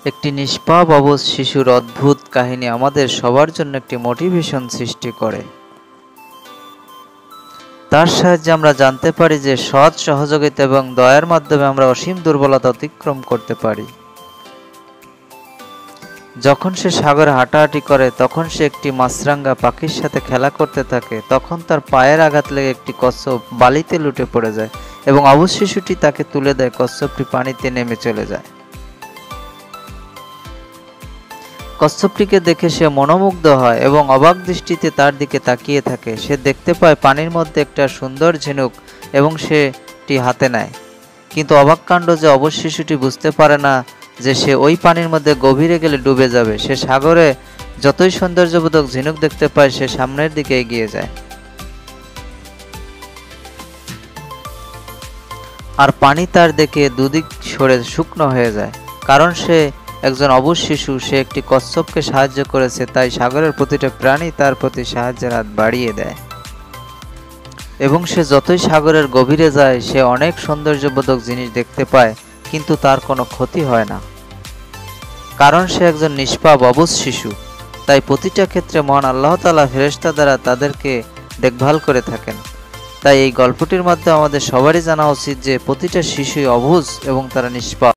একটি নিষ্পাপ অবুঝ শিশুর অদ্ভুত কাহিনী আমাদের সবার জন্য একটি মোটিভেশন সৃষ্টি করে। তার সাহায্যে আমরা জানতে পারি যে সৎ সহযোগিতা এবং দয়ার মাধ্যমে আমরা অসীম দুর্বলতা অতিক্রম করতে পারি। যখন সে সাগরে হাঁটাহাঁটি করে তখন সে একটি মাছরাঙা পাখির সাথে খেলা করতে থাকে। তখন তার পায়ের আঘাত লেগে একটি কচ্ছপ বালিতে লুটে পড়ে যায় এবং অবুঝ শিশুটি তাকে তুলে দেয়। কচ্ছপটি পানিতে নেমে চলে যায়। কচ্ছপটিকে দেখে সে মনোমুগ্ধ হয় এবং অবাক দৃষ্টিতে তার দিকে তাকিয়ে থাকে। সে দেখতে পায় পানির মধ্যে একটা সুন্দর ঝিনুক এবং সেটি হাতে নেয়। কিন্তু অবাক কাণ্ড যে অবুঝ শিশুটি বুঝতে পারে না যে সে ওই পানির মধ্যে গভীরে গেলে ডুবে যাবে। সে সাগরে যতই সৌন্দর্যবোধক ঝিনুক দেখতে পায় সে সামনের দিকে এগিয়ে যায়। আর পানি তার দিকে দুদিক সরে শুকনো হয়ে যায়। কারণ সে একজন অবুঝ শিশু, সে একটি কচ্ছপকে সাহায্য করেছে, তাই সাগরের প্রতিটা প্রাণী তার প্রতি সাহায্যের হাত বাড়িয়ে দেয়। এবং সে যতই সাগরের গভীরে যায় সে অনেক সৌন্দর্যবোধক জিনিস দেখতে পায়, কিন্তু তার কোনো ক্ষতি হয় না, কারণ সে একজন নিষ্পাপ অবুঝ শিশু। তাই প্রতিটা ক্ষেত্রে মহান আল্লাহ তাআলা ফেরেশতা দ্বারা তাদেরকে দেখভাল করে থাকেন। তাই এই গল্পটির মাধ্যমে আমাদের সবারই জানা উচিত যে প্রতিটা শিশুই অবুঝ এবং তারা নিষ্পাপ।